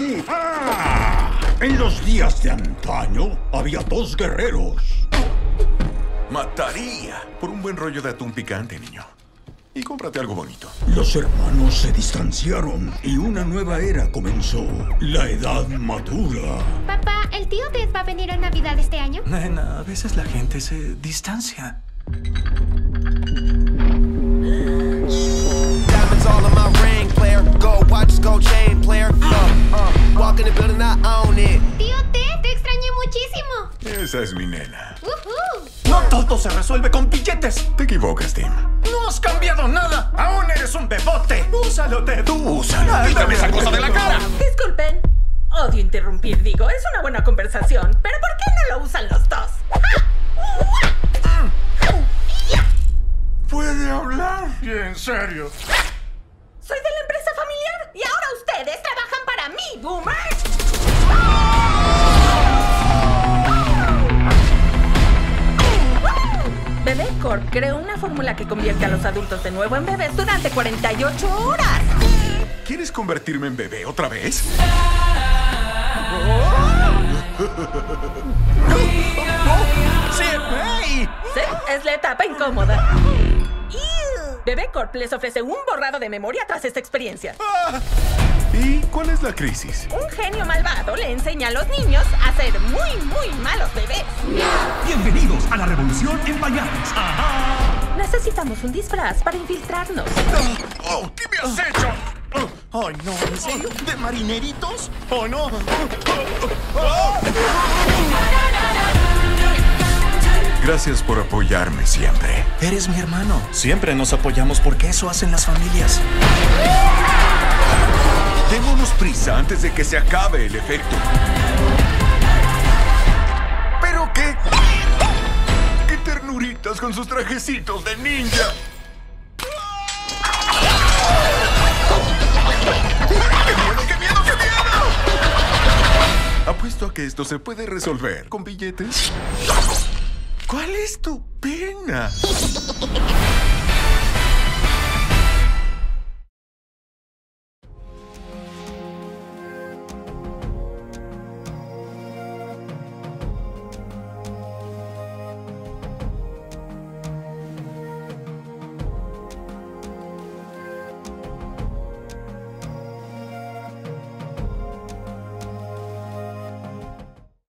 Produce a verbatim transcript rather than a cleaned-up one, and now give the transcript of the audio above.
aquí. ¡Ah! En los días de antaño había dos guerreros. Mataría por un buen rollo de atún picante, niño. Y cómprate algo bonito. Los hermanos se distanciaron y una nueva era comenzó. La edad madura. Papá, ¿el tío Ted va a venir a Navidad este año? Nena, a veces la gente se distancia. Diamonds all in my ring, player. Gold watches, gold chain, player. Uh, uh, walk in the building, I own it. Tío Ted, te extrañé muchísimo. Esa es mi nena. Uh-huh. No todo se resuelve con billetes. Te equivocas, Tim. No has cambiado nada. Aún eres un bebote. Úsalo, Ted. Tú úsalo. Ay, Quítame esa dame cosa de la cara. Disculpen. Odio interrumpir, digo. Es una buena conversación. Pero ¿por qué no lo usan los dos? ¿Puede hablar? En serio. Soy de la empresa familiar y ahora ustedes trabajan para mí, boomers. Bebé Corp creó una fórmula que convierte a los adultos de nuevo en bebés durante cuarenta y ocho horas. ¿Quieres convertirme en bebé otra vez? ¡Sí! ¡Hey! Sí, es la etapa incómoda. Bebé Corp les ofrece un borrado de memoria tras esta experiencia. ¿Y cuál es la crisis? Un genio malvado le enseña a los niños a ser muy, muy malos bebés. Bienvenidos a la revolución en pañales. Necesitamos un disfraz para infiltrarnos. Oh, ¿qué me has hecho? ¡Ay, no! ¿En serio? ¿De marineritos? ¡Oh, no! Gracias por apoyarme siempre. Eres mi hermano. Siempre nos apoyamos porque eso hacen las familias. Démonos prisa antes de que se acabe el efecto. ¿Pero qué? ¡Qué ternuritas con sus trajecitos de ninja! ¡Qué miedo, qué miedo, qué miedo! Apuesto a que esto se puede resolver con billetes. ¿Cuál es tu pena?